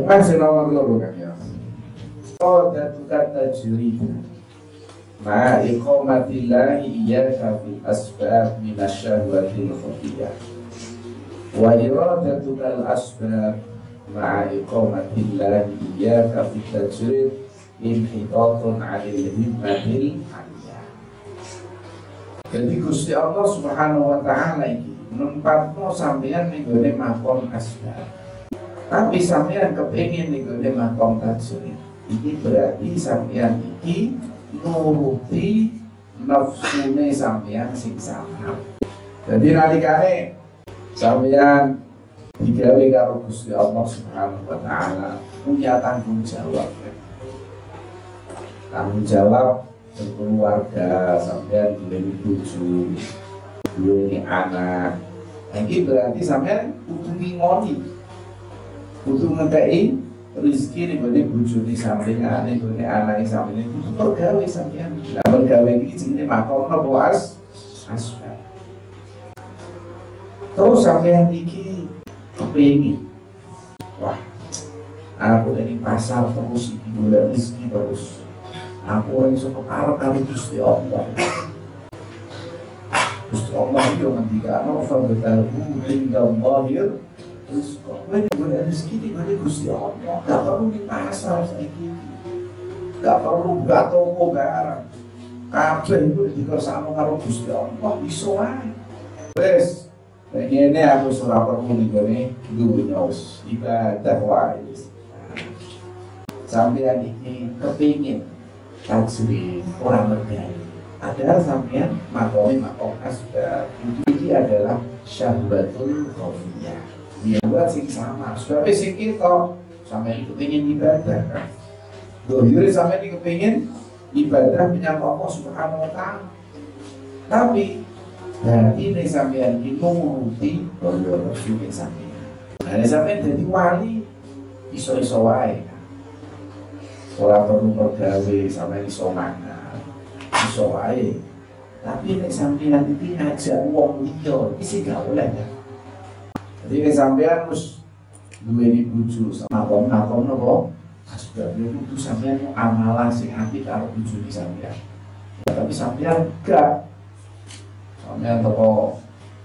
Masih nomor loro kan ya. Qadatuka tajrid ma iqamatillahi iyyaka fil asbab minasyahwatil khafiyah wa iradatukal asbab ma iqamatillahi iyyaka fit tajrid inhitatun 'anil himmatil 'aliyah. Jadi Gusti Allah Subhanahu wa taala iki nempatno sampeyan ning gone makom asbab. Tapi sampeyan kepengin ning gone makom tajrid. Ini berarti sampeyan iki nuruti nafsune sampeyan sing salah. Jadi nalikane sampeyan digawe karo Gusti Allah Subhanahu wa taala punya tanggung jawab. Tanggung jawab berkeluarga, sampeyan duweni bojo, duweni anak. Iki berarti sampeyan kudu ngingoni. Kudu ngekei rezeki nih bagi bujuni sampingan nih bagi anak sampingan itu pergawe sampean. Nah pergawe ini jenenge makom apa asbab. Terus sampean iki kepengin, wah aku dari pasar terus iki golek rezeki terus. Aku ora iso keparep karo Gusti Allah. Gusti Allah yo ngendikane fa betahu indallahi terus kok boleh rezeki di mana Gusti Allah, gak perlu di pasar saiki, gak perlu gak toko barang, kabeh itu dikersakno karo Gusti Allah iso wae. Wes, ngene aku ora perlu nggone dunya wis ibadah wae. Sampeyan iki kepingin tajrid ora mergani. Padahal sampeyan makom asbab ini adalah syahwatul khafiyah. Ya buat sing sama, sebab sing kita sampai kepingin ibadah kan. Dohire sampai kepingin ibadah menyapa Allah Subhanahu wa taala. Tapi ini sampean iki nuruti kaya Rasul sampean. Nah, sampean dadi wali iso-iso wae. Ora perlu pergawe sampean iso mangan. Iso wae. Tapi nek sampean iki ngajak wong liya, iki gak oleh ya. Jadi sampean harus duweni bojo sama makom napa? Asbab yo kudu sampean amalah sing apik karo bojone sampean. Ya, tapi sampean gak. Sampean teko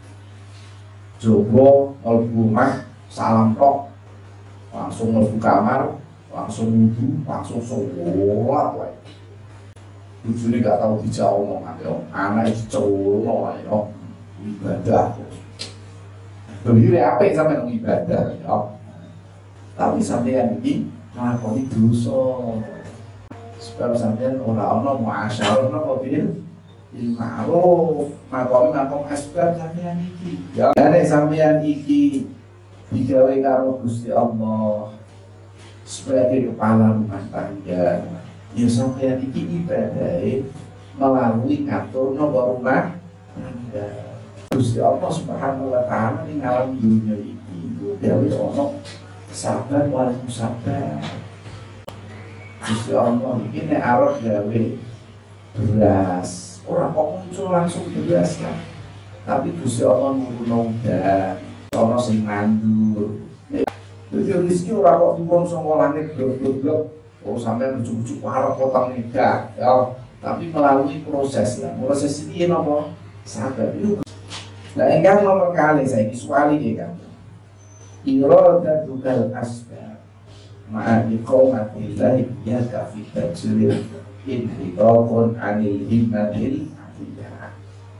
jowo mlebu rumah salam tok langsung mlebu kamar, langsung wudu, langsung sholat wae. Bojone gak tau dijak omongan yo, anake diculno wae yo. Ibadah. Dohire apik sampeyan ibadah ya. Tapi sampeyan iki nglakoni dosa. Sebab sampeyan ora ana muasyarah napa bil ma'ruf, makom asbab sampeyan iki. Ya nek sampeyan iki digawe karo Gusti Allah sebagai kepala rumah tangga, ya sampeyan iki ibadahe melalui ngatur napa rumah tangga. Gusti Allah Subhanahu wa taala ning alam dunya iki gawe ono sabar wal musabar. Gusti Allah iki nek arep gawe beras, ora kok muncul langsung beras kan. Tapi Gusti Allah nuruno udan, ono sing nandur. Jadi rezeki ora kok turun saka langit blok-blok, oh sampean ujug-ujug arep potong enggak ya. Tapi melalui proses ya. Proses ini napa? Sabar itu. Nah, ingkang nomor kali saya disuali ya kan. Iradatukal asbab ma'a iqamatillahi iyyaka fi tajrid inhitatun 'anil himmatil 'aliyah.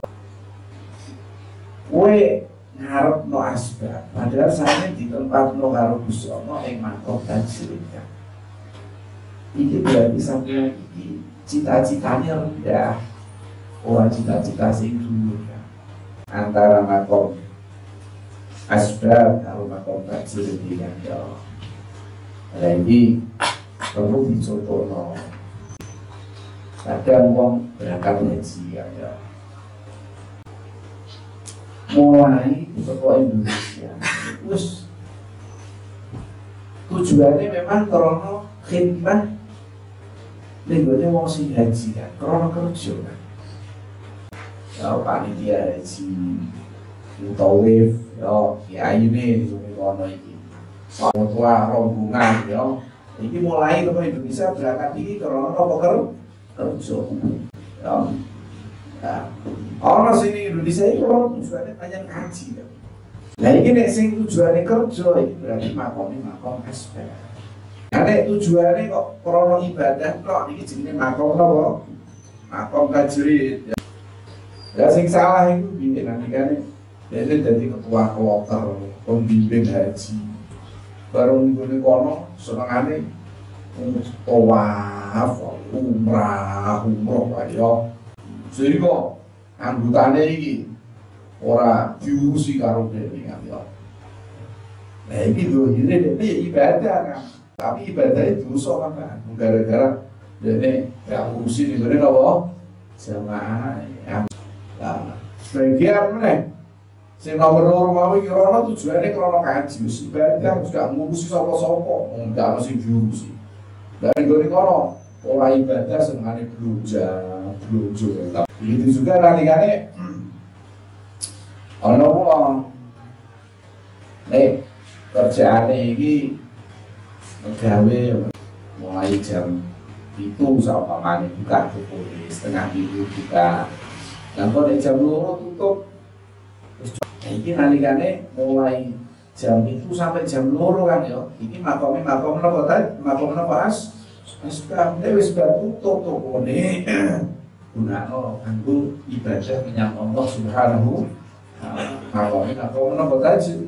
Kowe ngarepno asbab, padahal sampe ditempatno karo Gusti Allah ing makom tajrid. Iki berarti sampeyan iki cita-citanya rendah. Ora cita-cita sing dhuwur. Antara makom asbab karo makom tajrid iki kan ya. Lagi perlu dicontohno. Kadang wong berangkat haji ya. Mulai saka Indonesia. Terus tujuannya memang krono khidmah ning gone wong sing haji kan, krono kerja kan. Ya panitia haji mutawif ya kiai ne kono iki tua rombongan ya. Ini mulai ke Indonesia berangkat ini karena apa kerja. Ya. Nah, orang sini Indonesia itu orang tujuannya banyak kaji ya. Nah ini nek sing tujuannya kerja ini berarti makom SPR. Nah nek tujuannya kok krono ibadah kok ini jenenge makom apa? Makom tajrid ya. Ya sing salah itu piye nanti kan dia jadi ketua kloter pembimbing haji. Baru nggone kono senengane tawaf, umroh ayo. Jadi kok anggotane iki ora diurusi karo dene kan ya. Nah iki lho ini ibadah kan. Tapi ibadah itu dosa kan. Gara-gara dene gak ngurusi ngene apa? Jamaah. Nah, sebagian meneh sing nomor loro mau iki rono tujuane krono kaji, ibadah wis gak ngurusi sapa-sapa, gak mesti diurusi. Dari gone kono ora ibadah senengane blojo. Begitu juga nalikane ana wong kerjaane iki gawe mulai jam itu umpamane buka pukul setengah 7 buka. Lah kok jam 2 tutup. Iki nalikane mulai jam itu sampai jam 2 kan ya. Iki makom napa ta? Makom napa sekarang dia wis tutup tokone gunakno kanggo ibadah menyang Allah Subhanahu makom napa tadi.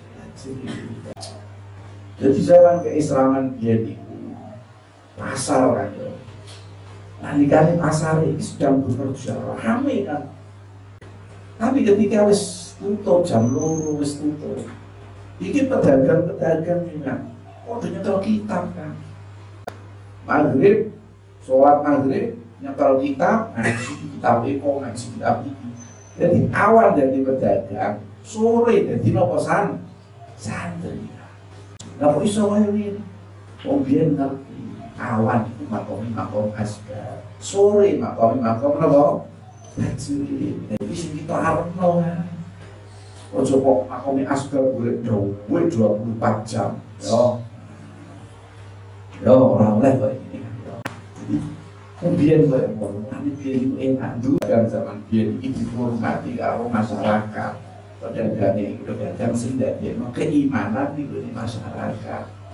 Jadi zaman keislaman dia itu pasar kan ya. Nalikane pasar ini sedang bekerja ramai kan. Tapi ketika wis tutup jam 2 wis tutup. Iki pedagang-pedagang memang kok nyetel kitab kan. Maghrib, sholat maghrib, nyetel kitab, ngaji kitab eko, ngaji kitab ini. Jadi awal dari pedagang, sore dari nopo santri. Nggak mau iso wae ini. Biyen ngerti awan itu makom asgar, sore makom nopo tajrid. Jadi sing kita arepno kan. Ojo kok makom asgar boleh dawuh 24 jam. Yo ora oleh kok iki. Jadi kemudian kok tapi biyen itu enak dulu kan zaman biyen iki dihormati karo masyarakat. Pedagang sing dadekno keimanan di masyarakat.